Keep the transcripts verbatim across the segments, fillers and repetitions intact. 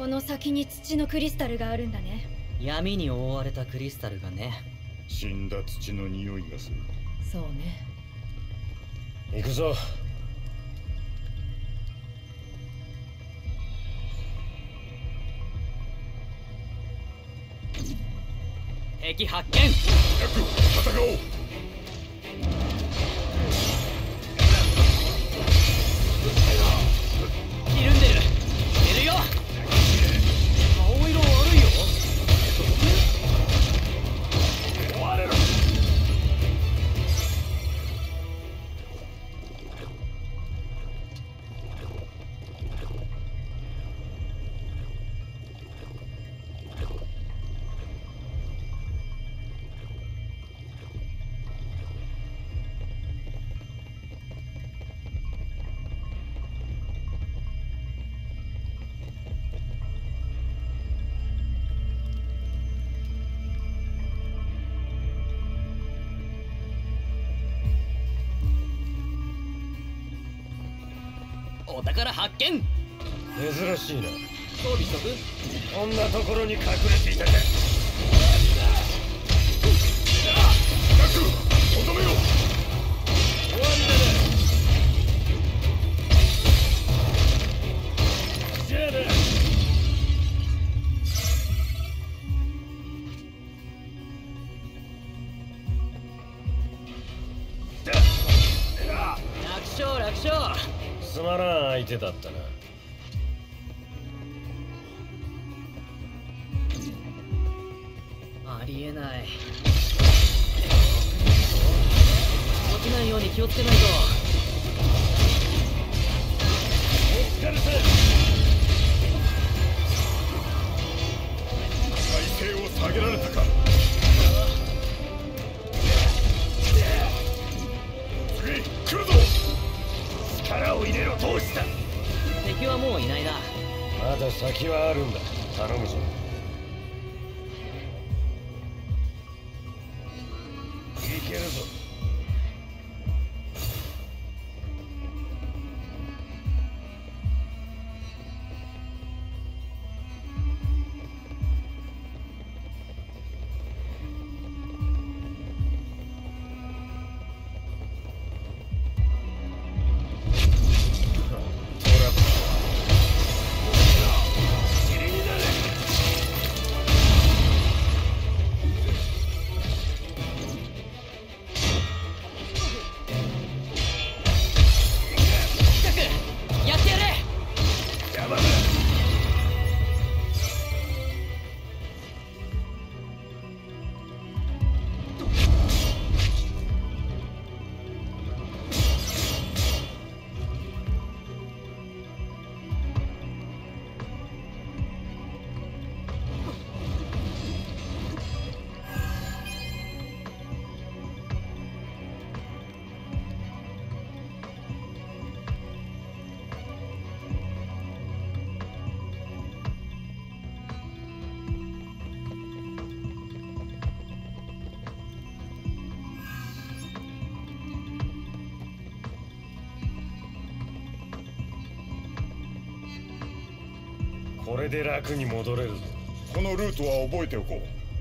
この先に土のクリスタルがあるんだね。 闇に覆われたクリスタルがね。 死んだ土の匂いがする。 そうね。 行くぞ。 敵発見。 早く戦おう。 ひるんでる。いるよ。顔色悪いよ。 終われろ。 お宝発見。 珍しいな。 装備しとく。 こんなところに隠れていたか。 早くとどめよう。 終わりだな。じゃあな。 楽勝楽勝。 つまらん相手だったな。 ありえない。落ちないように気をつけないと。 お疲れさん。 体勢を下げられたか。次来るぞ。 力を入れろ。どうした。 敵はもういないな。 まだ先はあるんだ。頼むぞ。いけるぞ。これで楽に戻れるぞ。 このルートは覚えておこう。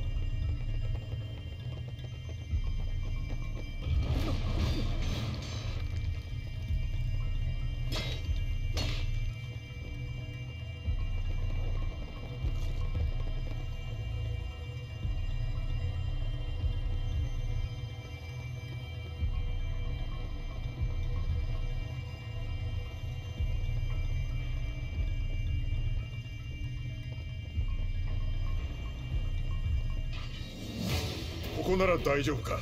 ここなら大丈夫か。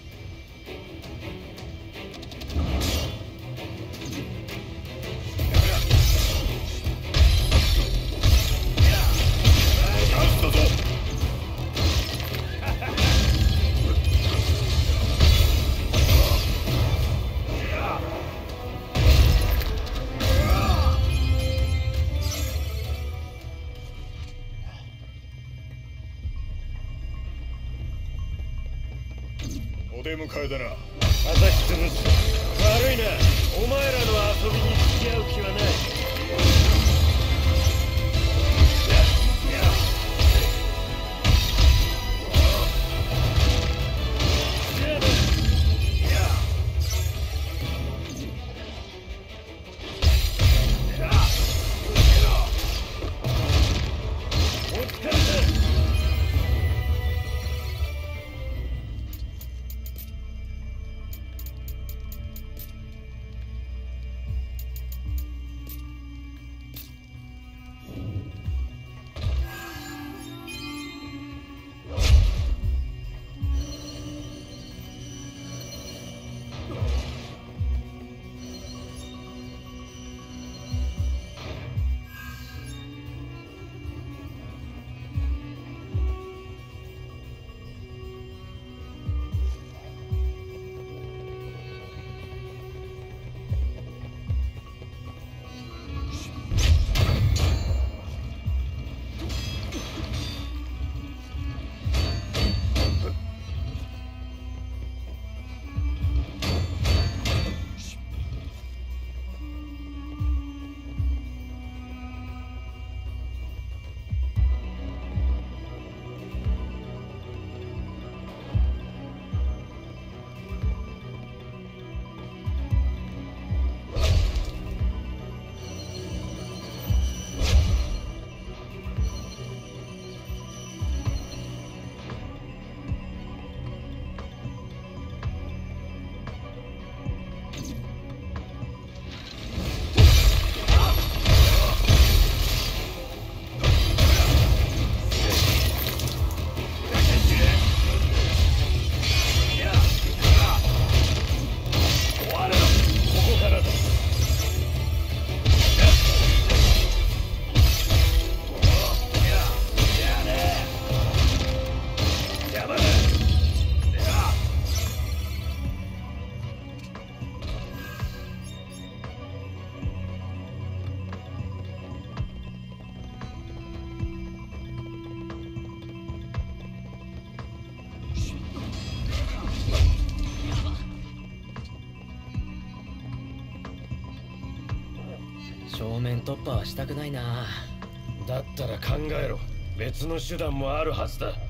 チャンスだぞ。お出迎えだな。 朝日潰す。悪いな。お前らの遊びに付き合う気はない。 突破はしたくないな。 だったら考えろ。別の手段もあるはずだ。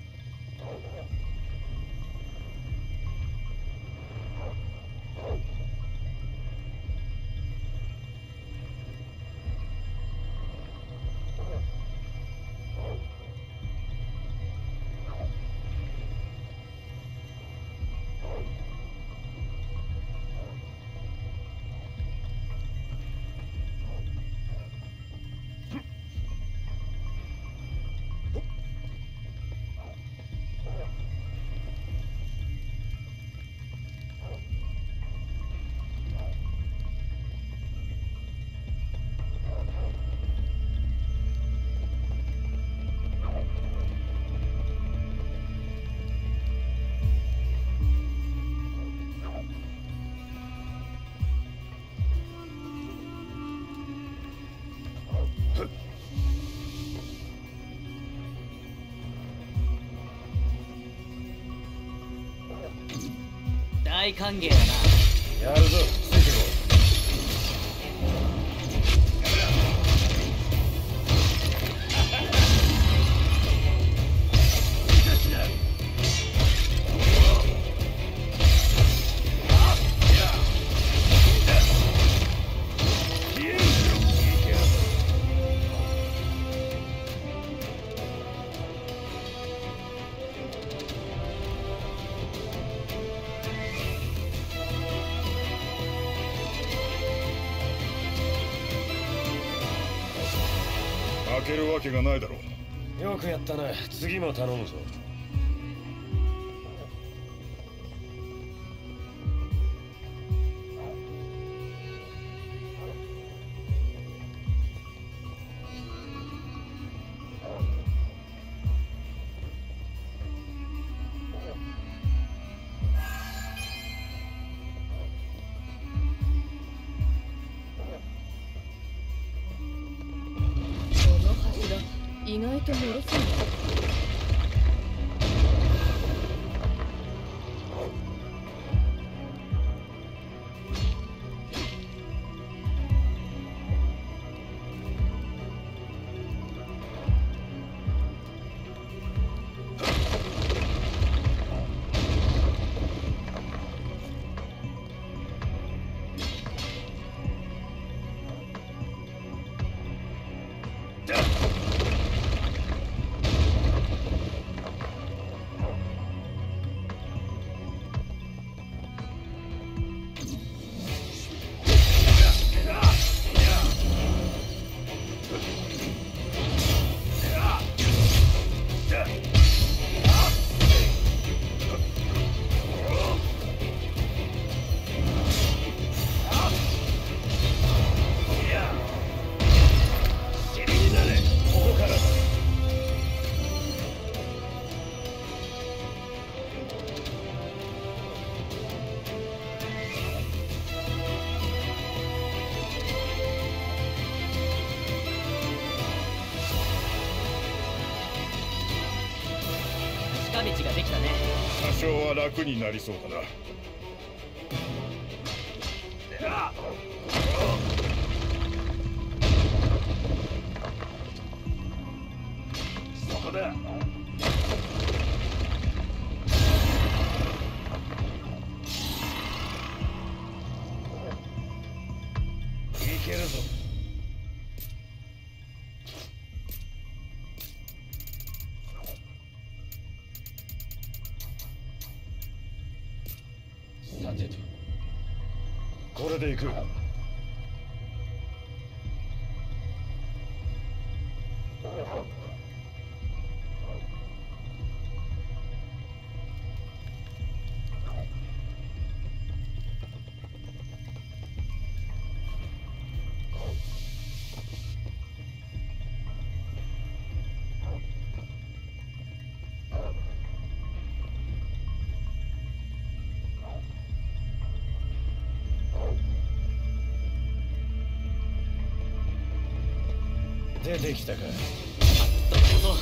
大歓迎だな。 やるぞ、ついてこい。 負けるわけがないだろう。 よくやったな。次も頼むぞ。 意外と脆そう。 近道ができたね。 多少は楽になりそうだな。 そこだ。いけるぞ。さてと、これで行く。出てきたか。 どうぞ。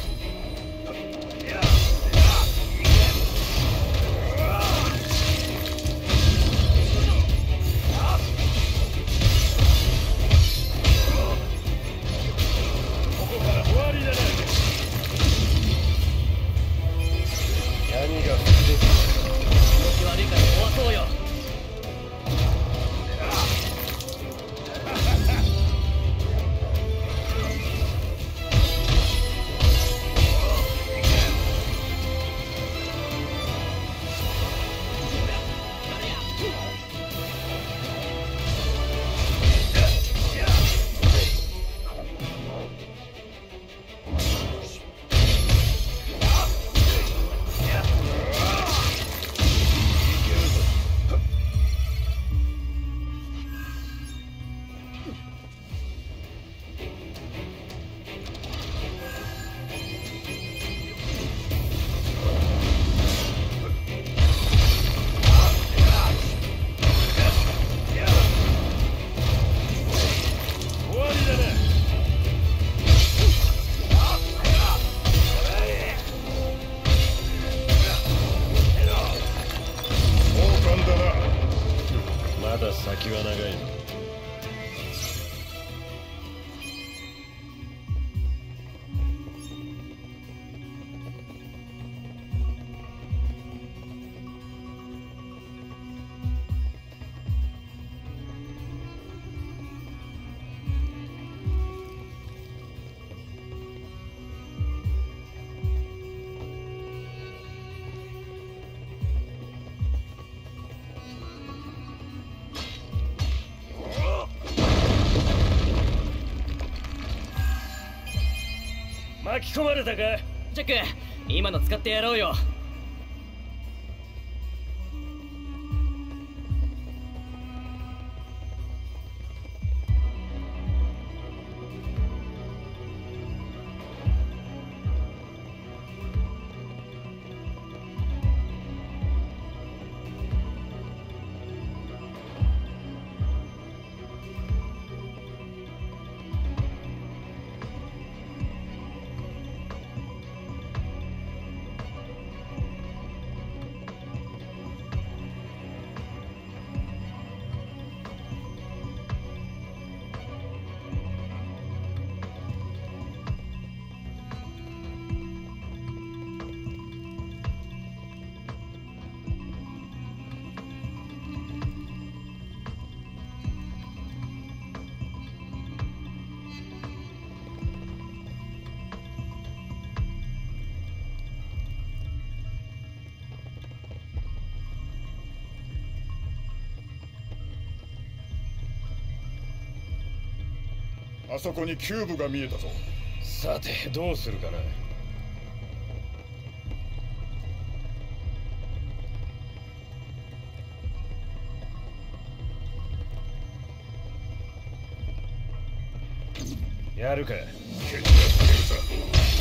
先は長いぞ。巻き込まれたか？ ジャック、今の使ってやろうよ。 あそこにキューブが見えたぞ。 さてどうするかな。やるか。 蹴り出してるさ。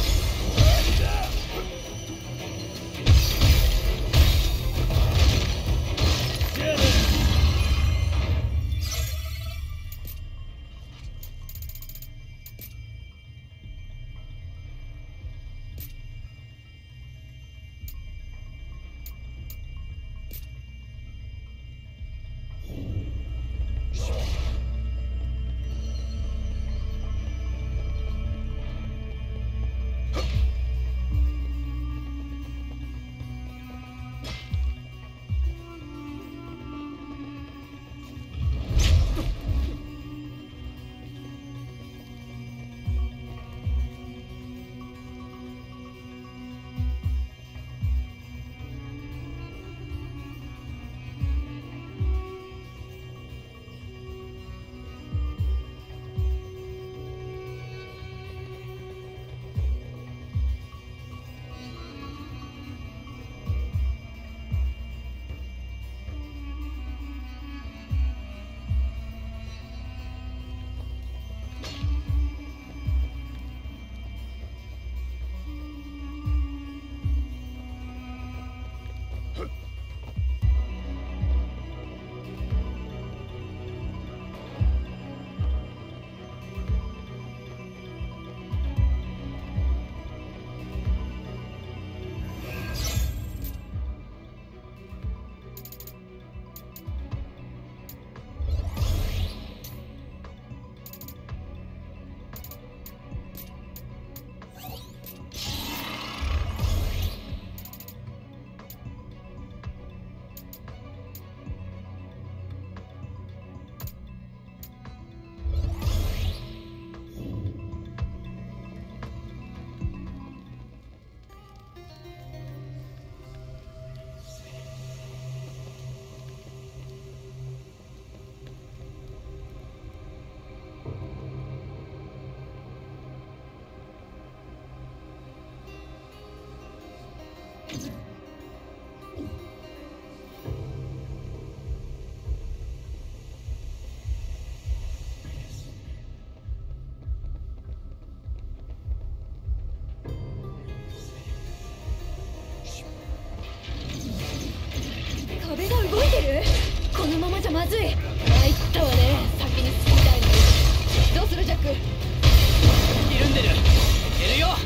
壁が動いてる。このままじゃまずい。参ったわね。先に進みたいのに。どうするジャック。 ひるんでる。いるよ。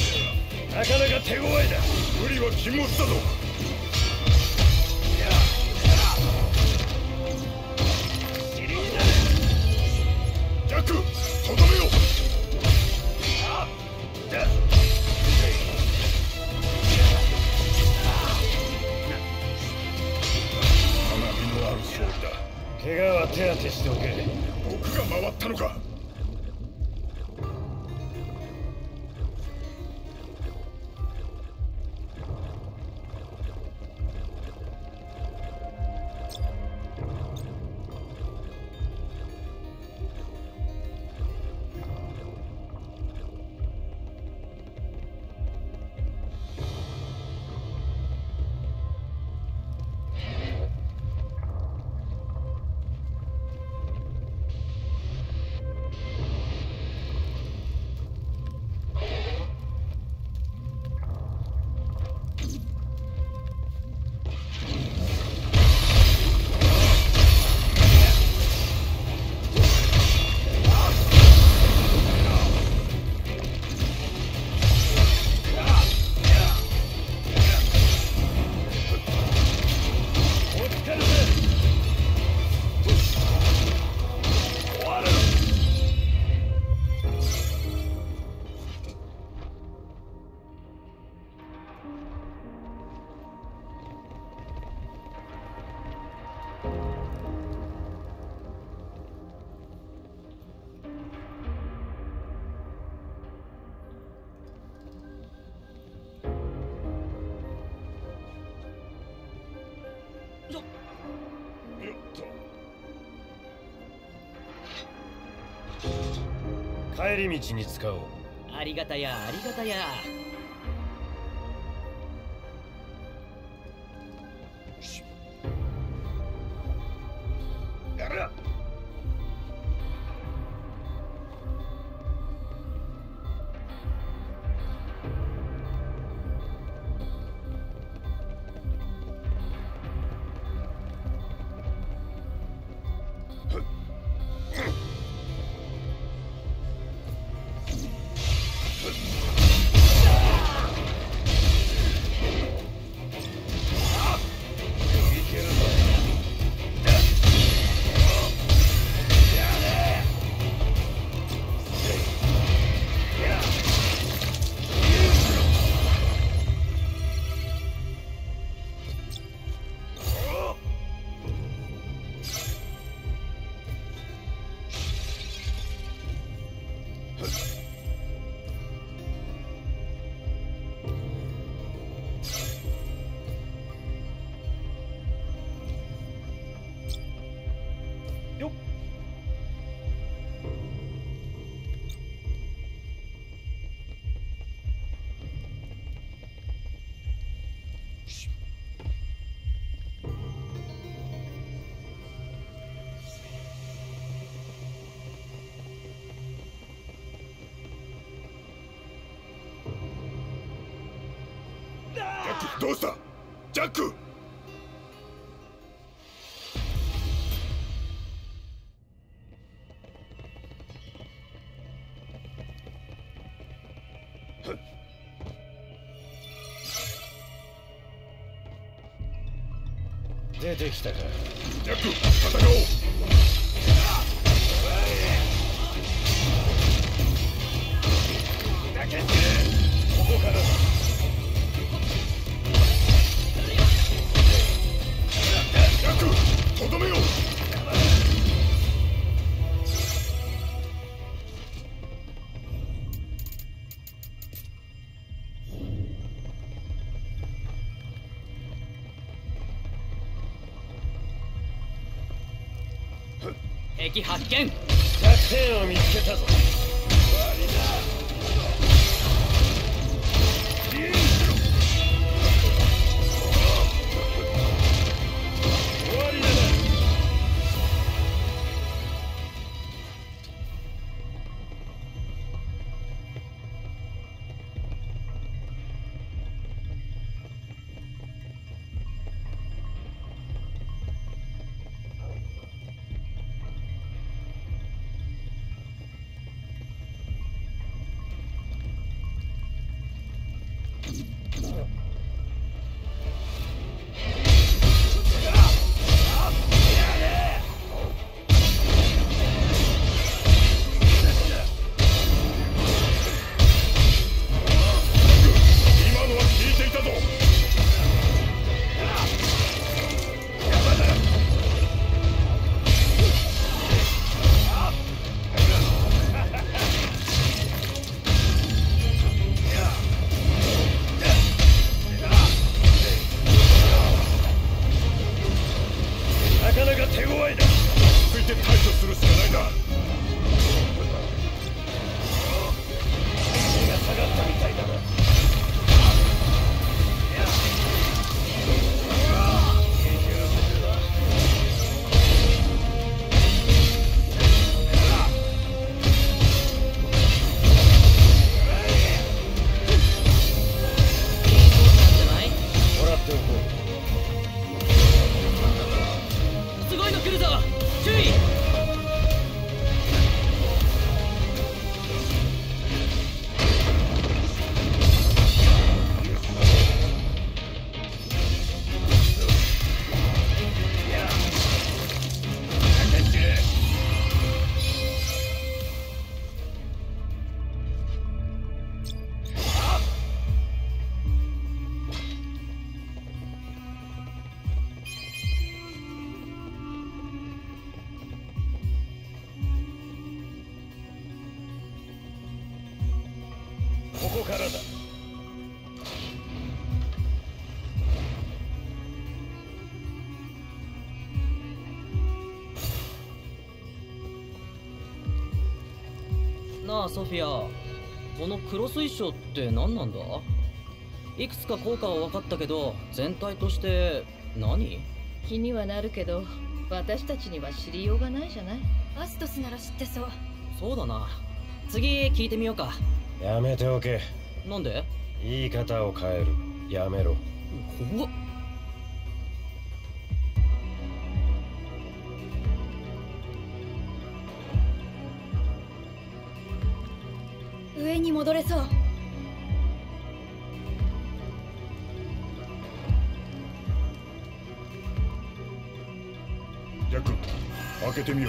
なかなか手強いだ。 無理は禁物だぞ。 帰り道に使おう。 ありがたやありがたや。 やる。 よっ。 ジャック、どうした？ジャック。 出てきたか。 ジャック、戦おう。 ここからだ。 ジャック、とどめよう。 敵発見。 弱点を見つけたぞ。終わりだな。 今のは聞いていたぞ。 なかなか手強いだ。 落ち着いて対処するしかないな。 気が下がったみたいだな。もらっておこう。 すごいの来るぞ。注意。 ここからだ。 なあソフィア、この黒水晶って何なんだ？いくつか効果は分かったけど、全体として何？ 気にはなるけど、私たちには知りようがないじゃない。 アストスなら知ってそう。 そうだな。次聞いてみようか。 やめておけ。 なんで？ 言い方を変える。やめろ。 怖っ。 上に戻れそう。 ジャック、開けてみよう。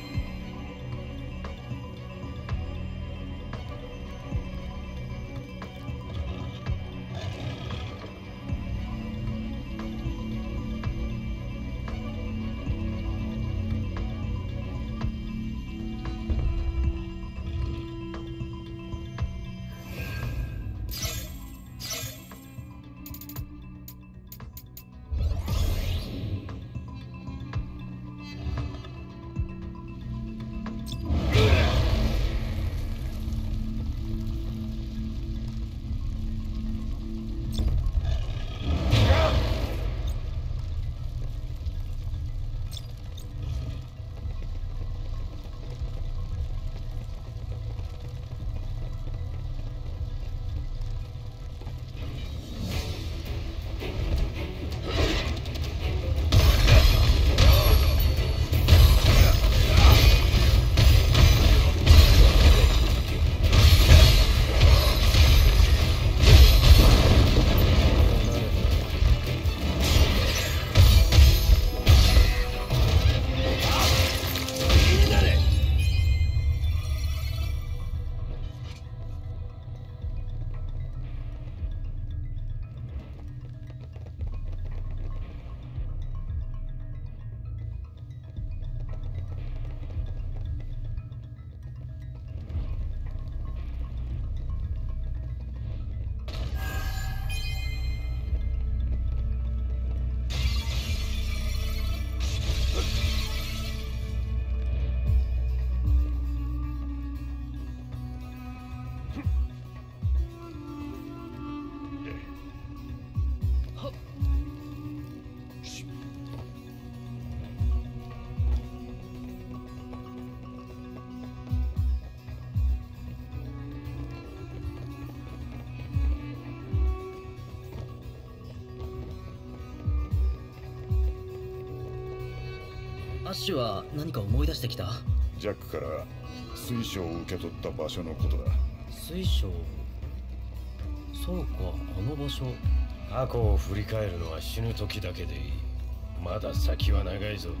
アッシュは何か思い出してきた？ ジャックから水晶を受け取った場所のことだ。 水晶。そうか、あの場所。 過去を振り返るのは死ぬ時だけでいい。まだ先は長いぞ。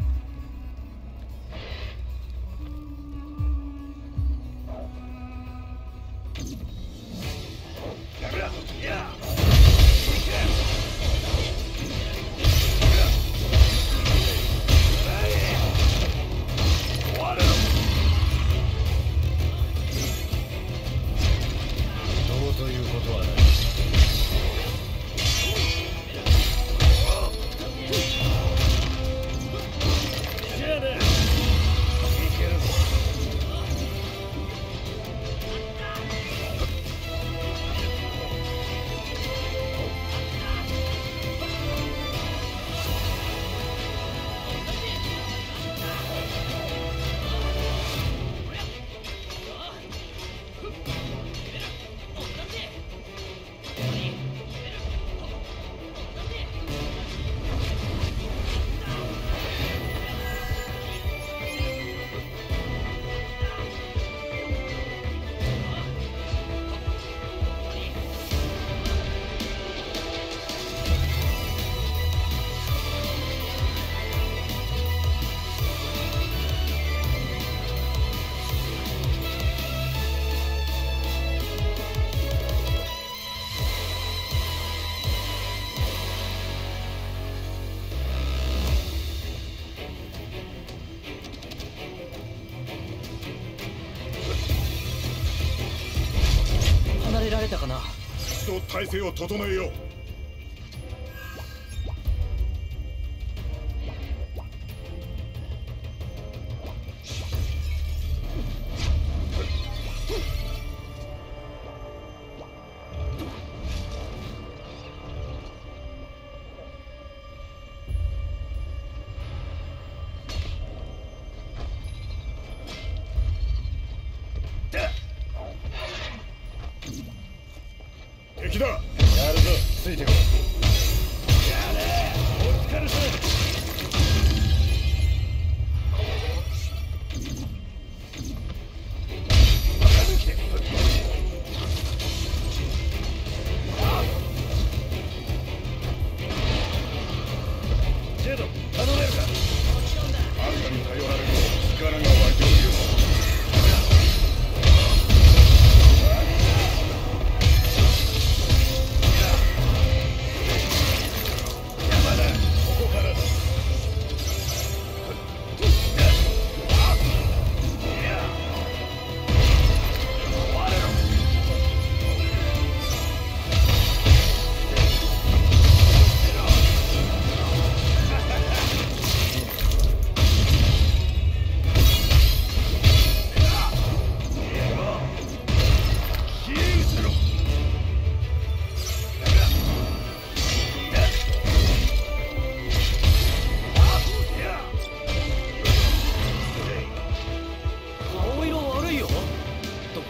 られたかな。 一度体勢を整えよう。 敵だ。 やるぞ、ついてこい。やれ、お疲れさま。ジェド、頼めるか。 あんたに頼られると力が湧いておるよ。 山田、ここからだ。 顔色悪いよ。毒？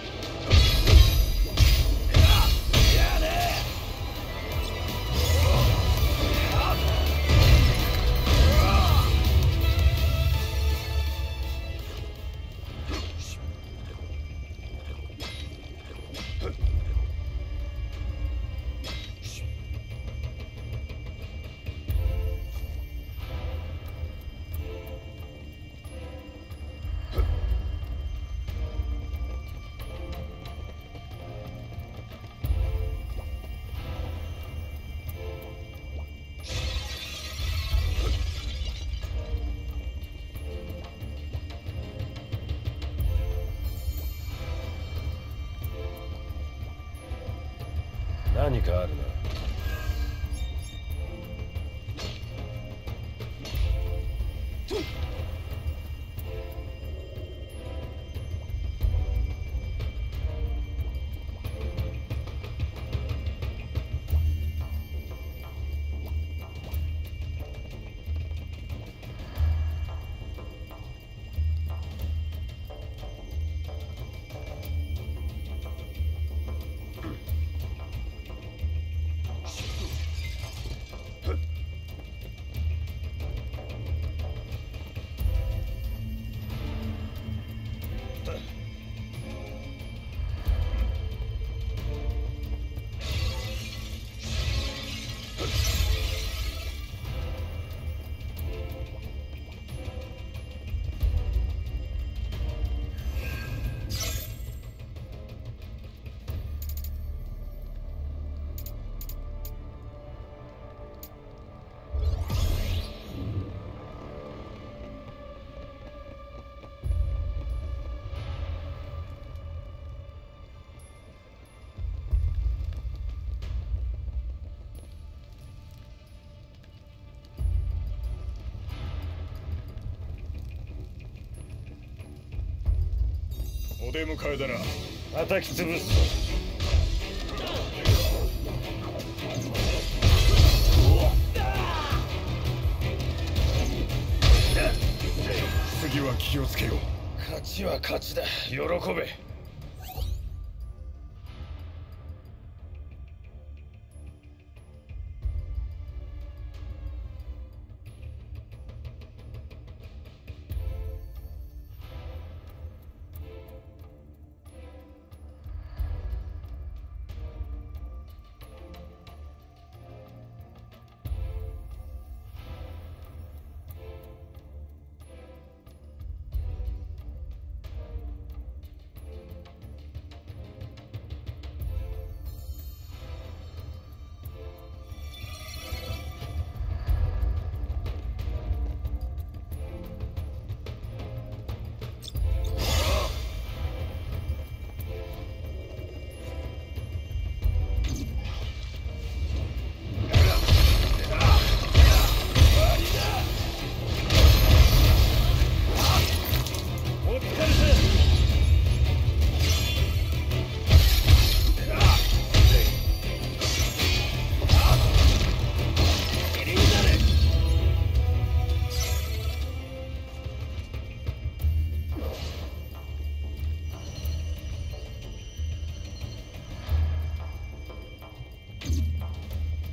何かあるな。 お出迎えだな。 叩き潰す。 次は気をつけよう。 勝ちは勝ちだ。喜べ。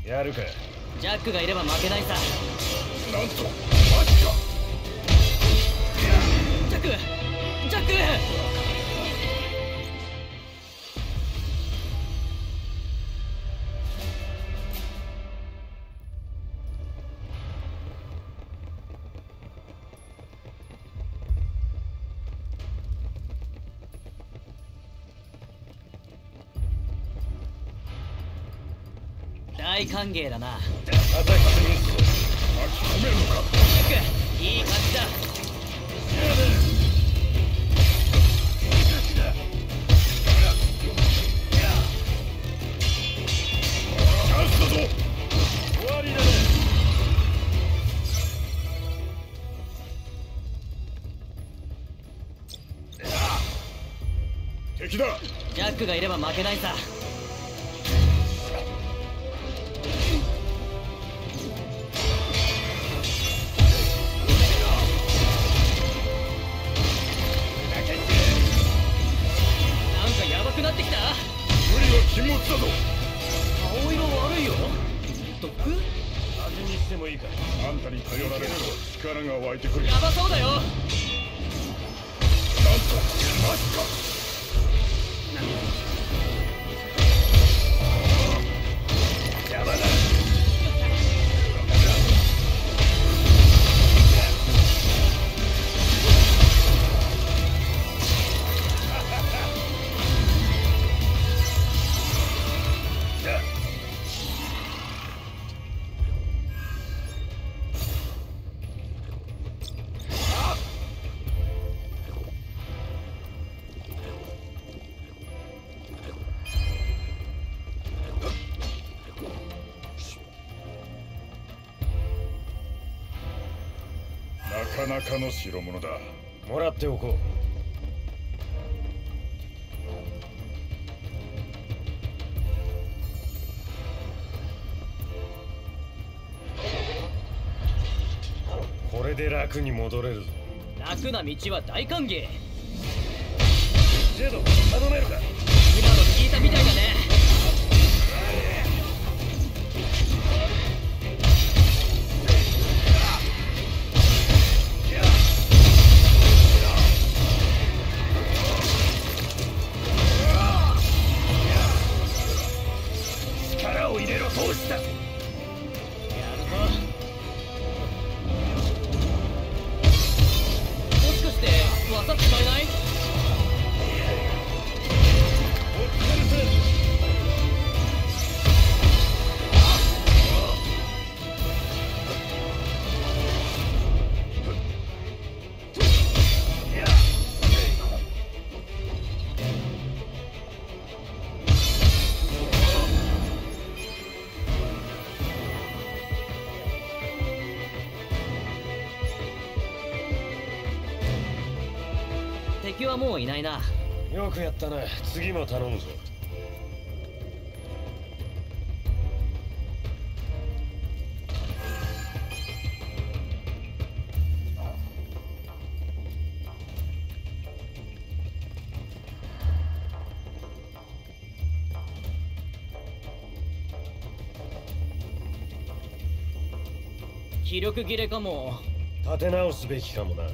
やるか。 ジャックがいれば負けないさ。 なんとマジか。 ジャックジャック大歓迎だな。 叩き潰すぞ。 巻き込めるのか。 ジャックいい感じだ。 チャンスだぞ。 終わりだね。 敵だ。 ジャックがいれば負けないさ。なってきた。 無理は禁物だぞ。 顔色悪いよ。毒？ 味にしてもいいか。 あんたに頼られると力が湧いてくる。 やばそうだよ。 なんとマジか。 邪魔だ。 なかなかの代物だ。 もらっておこう。これで楽に戻れるぞ。 楽な道は大歓迎。 ジェド、頼めるか。 今の聞いたみたいだね。 力を入れろ、通した。 やるぞ。もしかして技使えない？ お疲れさ。 敵はもういないな。 よくやったな。次も頼むぞ。 気力切れかも。 立て直すべきかもな。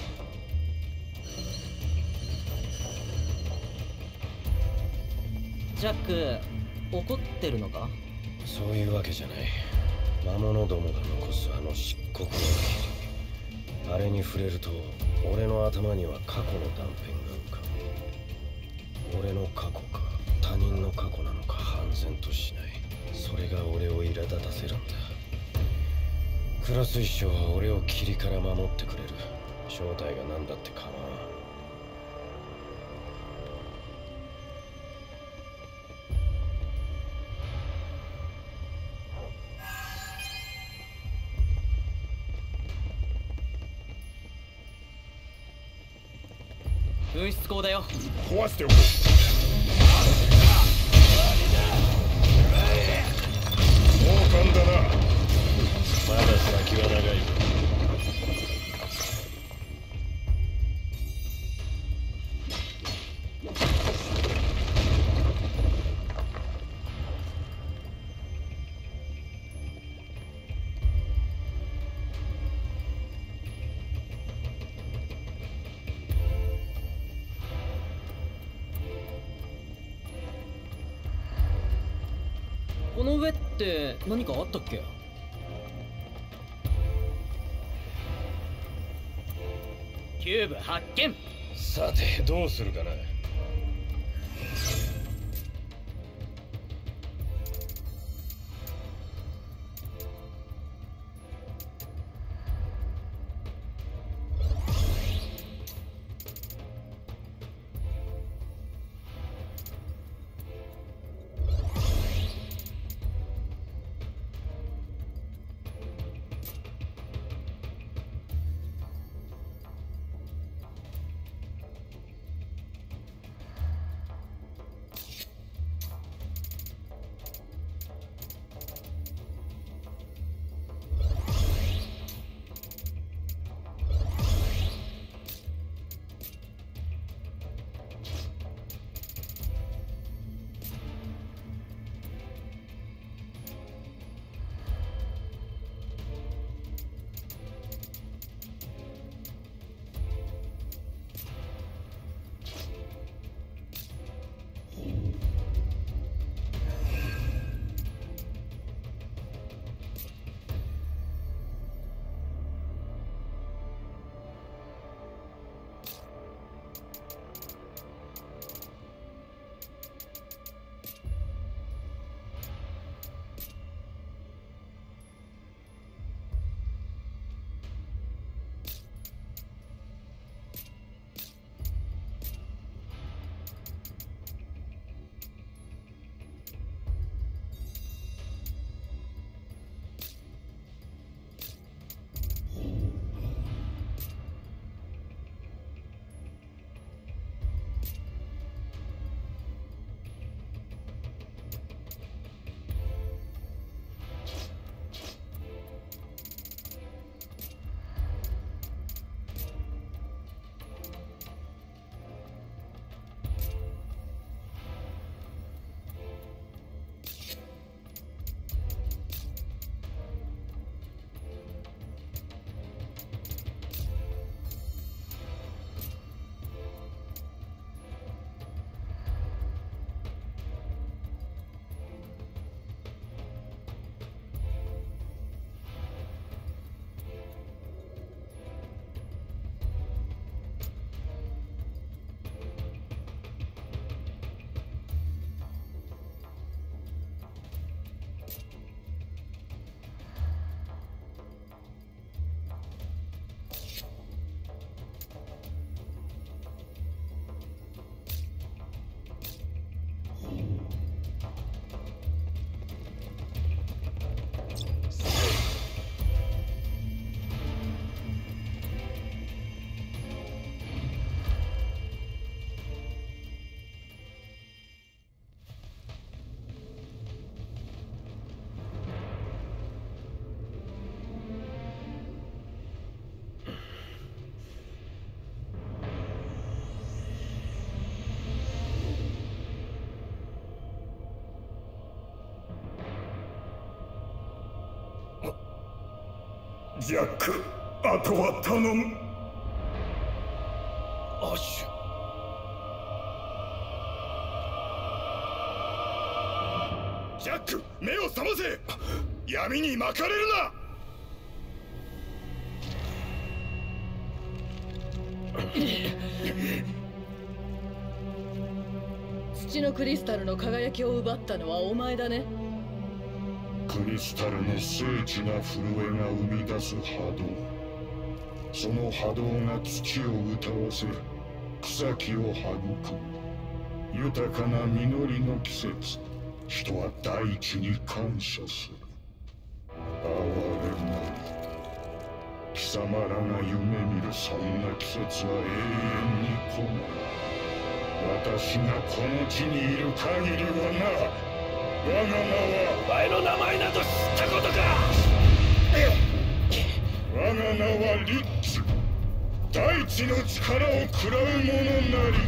ジャック怒ってるのか？ そういうわけじゃない。魔物どもが残すあの漆黒の霧、あれに触れると俺の頭には過去の断片が浮かぶ。俺の過去か他人の過去なのか判然としない。それが俺を苛立たせるんだ。クロス一生は俺を霧から守ってくれる。正体が何だって構わん。 噴出口だよ。 壊しておこう。猛敢だな。 まだ先は長いぞ。 この上って何かあったっけ？キューブ発見。 さてどうするかな。 ジャック、あとは頼む。 アッシュ。 ジャック、目を覚ませ。闇に巻かれるな。 土のクリスタルの輝きを奪ったのはお前だね。 クリスタルの精緻な震えが生み出す波動、その波動が土を歌わせ草木を育む豊かな実りの季節。人は大地に感謝する。哀れなり、貴様らが夢見るそんな季節は永遠に来ない。私がこの地にいる限りはな。我が名はお前の名前など知ったことか。 我が名はリッツ。大地の力を食らう者なり。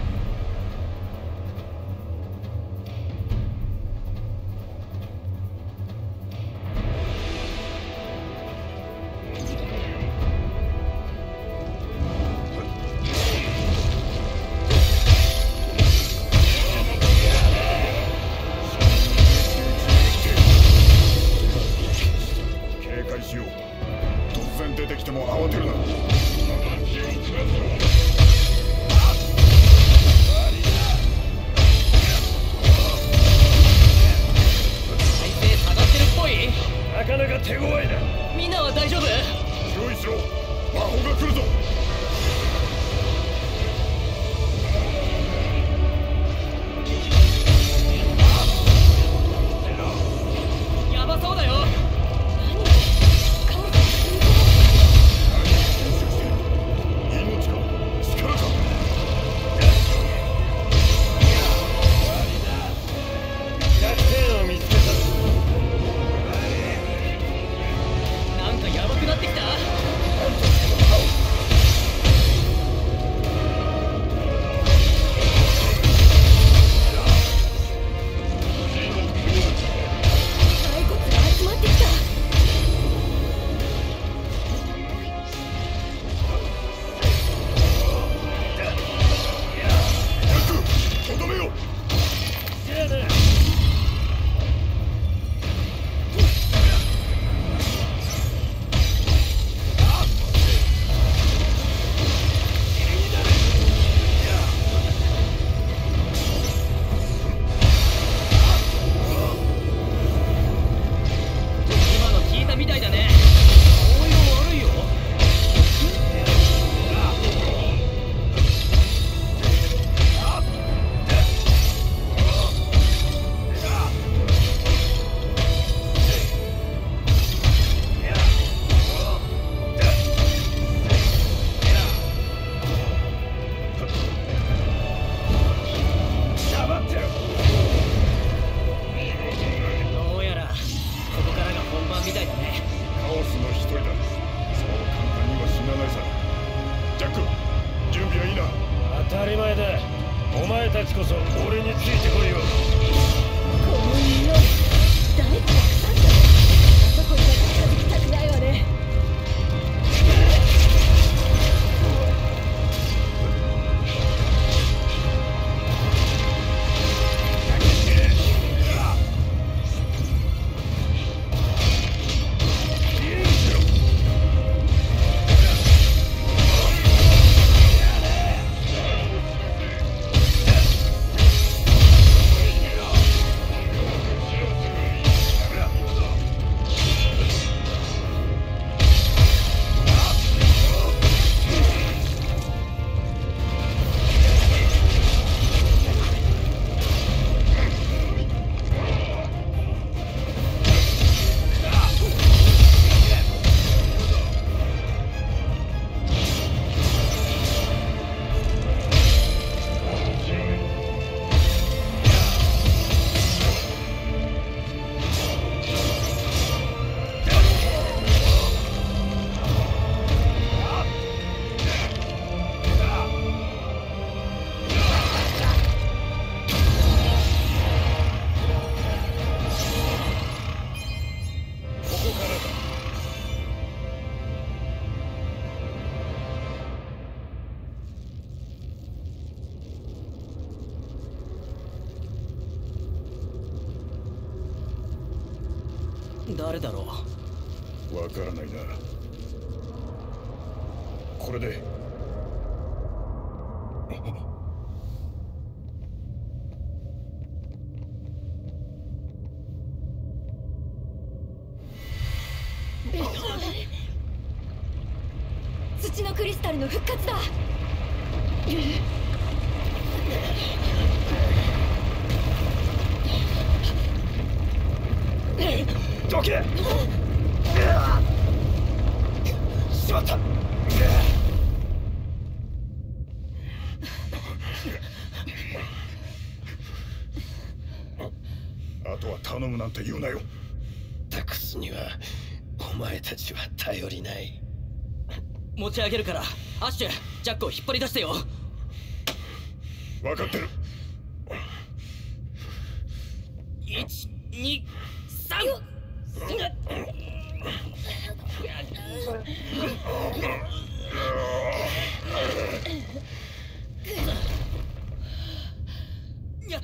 誰だろう。わからないな。これで土のクリスタルの復活だ。 どけ。しまった。 あとは頼むなんて言うなよ。 タクスにはお前たちは頼りない。 持ち上げるからアッシュ、ジャックを引っ張り出してよ。 分かってる。 いち、に、さん。やった。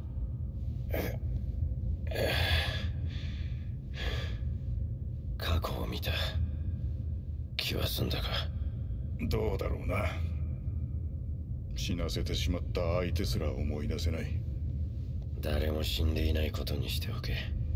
過去を見た気は済んだか。 どうだろうな。死なせてしまった相手すら思い出せない。 誰も死んでいないことにしておけ。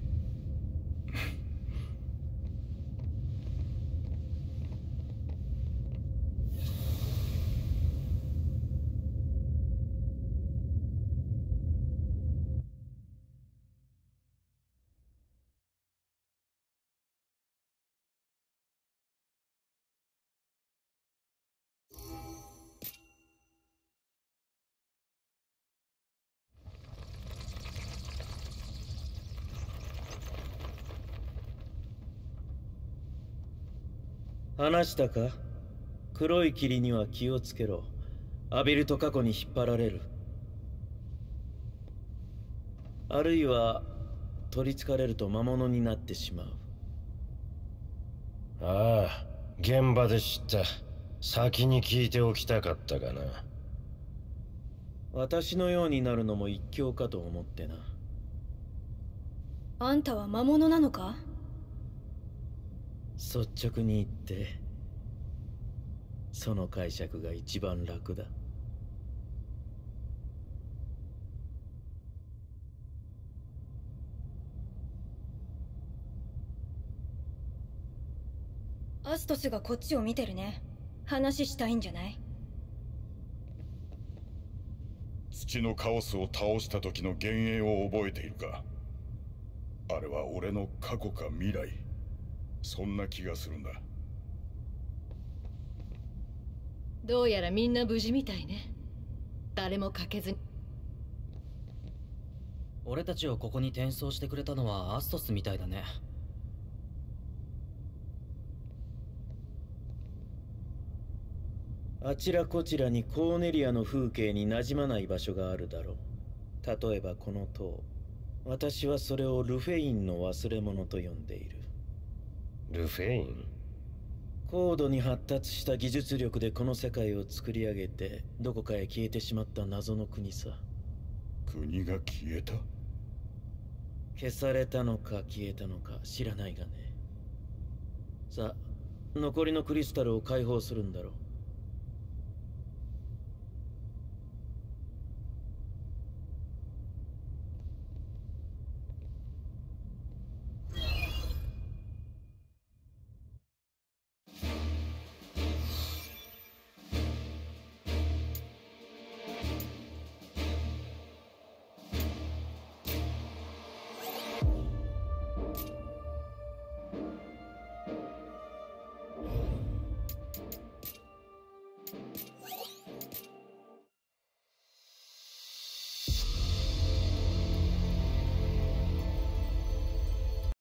話したか？黒い霧には気をつけろ。浴びると過去に引っ張られる。あるいは取りつかれると魔物になってしまう。 ああ、現場で知った。先に聞いておきたかったがな。 私のようになるのも一興かと思ってな。 あんたは魔物なのか？ 率直に言ってその解釈が一番楽だ。 アストスがこっちを見てるね。話したいんじゃない？ 土のカオスを倒した時の幻影を覚えているか？あれは俺の過去か未来、そんな気がするんだ。 どうやらみんな無事みたいね。誰も欠けずに。 俺たちをここに転送してくれたのはアストスみたいだね。 あちらこちらにコーネリアの風景に馴染まない場所があるだろう。例えばこの塔。私はそれをルフェインの忘れ物と呼んでいる。 ルフェイン？ 高度に発達した技術力でこの世界を作り上げてどこかへ消えてしまった謎の国さ。 国が消えた？ 消されたのか消えたのか知らないがね。さあ、残りのクリスタルを解放するんだろう。